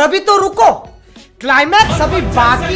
अभी तो रुको, क्लाइमैक्स अभी बाकी।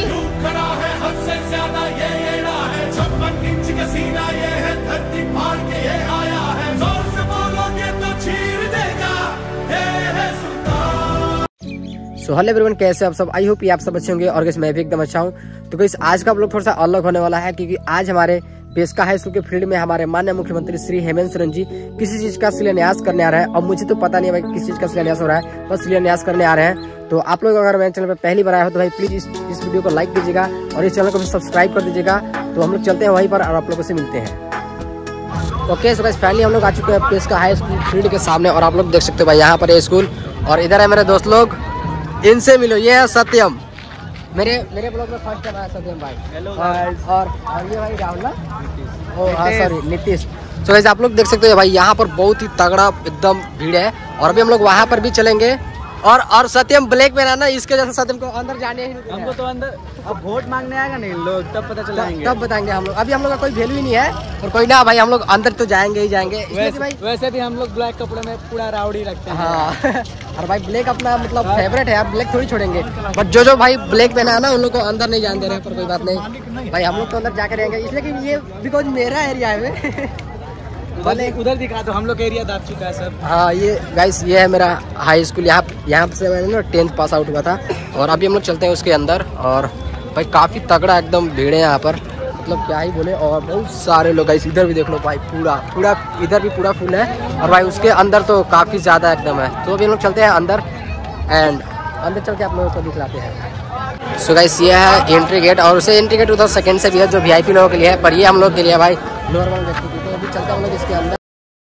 सो हेलो एवरीवन, कैसे आप सब? आई होप आप सब अच्छे होंगे और गाइस मैं भी एकदम अच्छा हूँ। तो गाइस आज का व्लॉग थोड़ा सा अलग होने वाला है, क्योंकि आज हमारे पेशका हाई स्कूल के फील्ड में हमारे माननीय मुख्यमंत्री श्री हेमंत सोरेन जी किसी चीज का शिलान्यास करने आ रहे हैं। अब मुझे तो पता नहीं है भाई किस चीज का शिलान्यास हो रहा है, बस शिलान्यास करने आ रहे हैं। तो आप लोग अगर मेरे चैनल पर पहली बार आए हो तो भाई प्लीज इस वीडियो को लाइक कीजिएगा और इस चैनल को भी सब्सक्राइब कर दीजिएगा। तो हम लोग चलते हैं वहीं पर और आप लोगों से मिलते हैं। ओके सो गाइस फाइनली हम लोग आ चुके हैं पेशका हाई स्कूल फील्ड के सामने और आप लोग देख सकते हो भाई यहाँ पर ये स्कूल और इधर है मेरे दोस्त लोग, इनसे मिलो। ये है सत्यम, मेरे ब्लॉग में फर्स्ट टाइम आया सत्यम भाई। हेलो और ये भाई राहुल ना, ओ हाँ सॉरी नीतीश। तो वैसे आप लोग देख सकते हो भाई यहाँ पर बहुत ही तगड़ा एकदम भीड़ है और अभी हम लोग वहाँ पर भी चलेंगे। और सत्यम ब्लैक में ना, इसके जैसे सत्यम को अंदर जाने ही नहीं, हमको तो अंदर अब वोट मांगने आएगा नहीं लोग, तब पता चलेंगे, तब बताएंगे हम लोग। अभी हम लोग का कोई वैल्यू ही नहीं है और कोई ना भाई, हम लोग अंदर तो जाएंगे ही जाएंगे। वैसे भी हम लोग ब्लैक कपड़े में पूरा राउडी रखते हैं। हाँ और भाई ब्लैक अपना मतलब फेवरेट है, आप ब्लैक थोड़ी छोड़ेंगे। बट जो भाई ब्लैक पहना है ना, उन लोग को अंदर नहीं जाने दे रहे, पर कोई बात नहीं भाई, हम लोग तो अंदर जाके रहेंगे, इसलिए कि ये बिकॉज मेरा एरिया है। भले उधर दिखा दो, हम लोग एरिया दाब चुका है सब। हाँ ये गाइस ये है मेरा हाई स्कूल, यहाँ से मैंने ना 10th पास आउट हुआ था और अभी हम लोग चलते हैं उसके अंदर। और भाई काफ़ी तगड़ा एकदम भीड़ है यहाँ पर, मतलब क्या ही बोले। और बहुत सारे लोग गाइस, इधर भी देख लो भाई, पूरा इधर भी पूरा फुल है और भाई उसके अंदर तो काफ़ी ज़्यादा एकदम है। तो अभी हम लोग चलते हैं अंदर एंड अंदर चल के आप लोगों को दिखलाते हैं। सो गाइस ये है एंट्री गेट और उसे एंट्री गेट उधर सेकंड से भी है जो VIP लोगों के लिए है, पर ये हम लोग के लिए भाई नॉर्मल व्यक्ति की। तो अभी चलते हैं हम लोग इसके अंदर।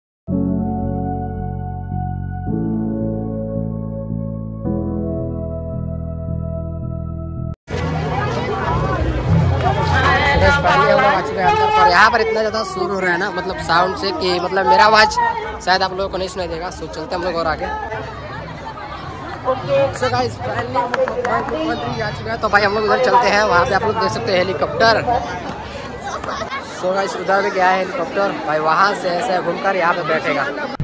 और यहाँ पर इतना ज़्यादा शोर हो रहा है ना, मतलब साउंड से, कि मतलब मेरा आवाज़ शायद आप लोगों को नहीं सुनाई देगा। सो चलते हम लोग और आगे। सो गाइस फाइनली मुख्यमंत्री आ चुका है, तो भाई हम लोग उधर चलते हैं। वहाँ पे आप लोग देख सकते हैं हेलीकॉप्टर। सो गाइस उधर भी गया है हेलीकॉप्टर भाई, वहाँ से ऐसे घूमकर यहाँ पे बैठेगा।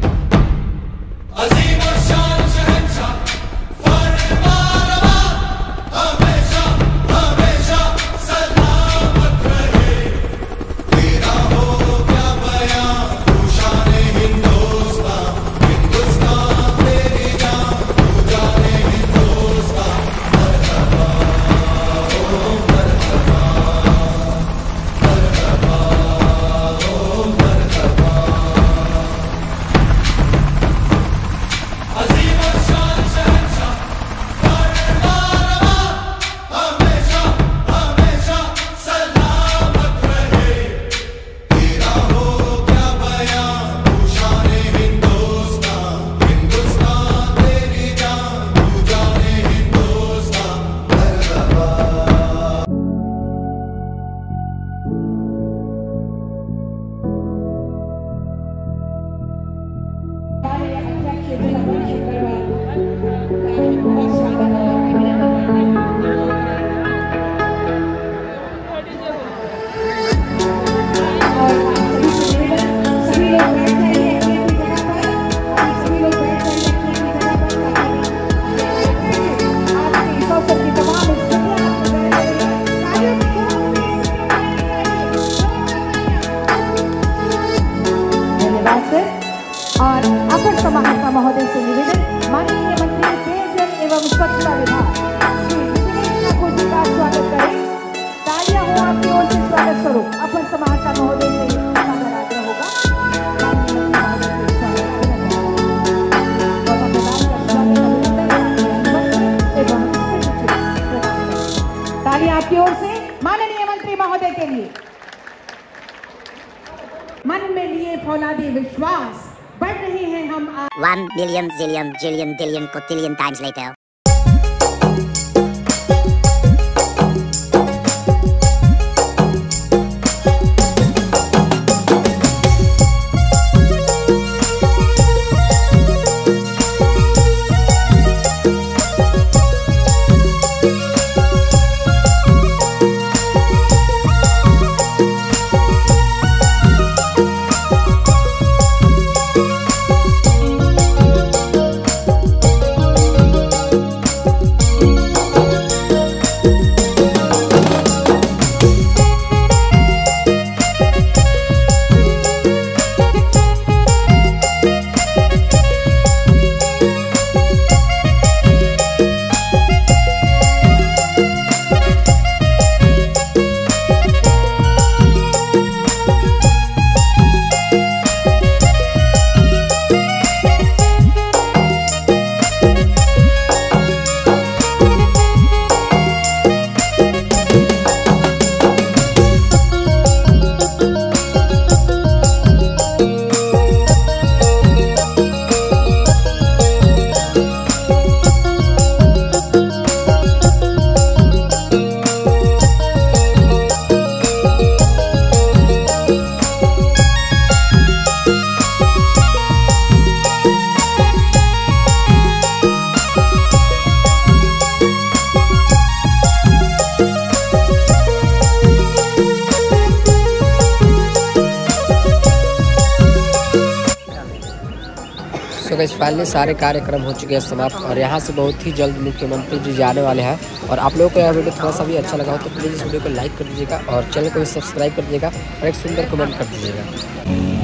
और अपर समाहर्ता महोदय से निवेदन, माननीय मंत्री पेयजल एवं स्वच्छता विभाग श्री दिनेश ठाकुर जी का स्वागत करें। तालियां हो आपकी ओर से स्वागत स्वरूप। अपर समाहर्ता महोदय से सादर आग्रह होगा। तालियां आपकी ओर से माननीय मंत्री महोदय के लिए। मन में लिए फौलादी विश्वास, बढ़ रहे हैं हम 1 million zillion jillion billion cotillion times later. तो गाइस फाइनली सारे कार्यक्रम हो चुके हैं समाप्त और यहाँ से बहुत ही जल्द मुख्यमंत्री जी जाने वाले हैं। और आप लोगों को यह वीडियो थोड़ा सा भी अच्छा लगा हो तो प्लीज़ इस वीडियो को लाइक कर दीजिएगा और चैनल को भी सब्सक्राइब कर दीजिएगा और एक सुंदर कमेंट कर दीजिएगा।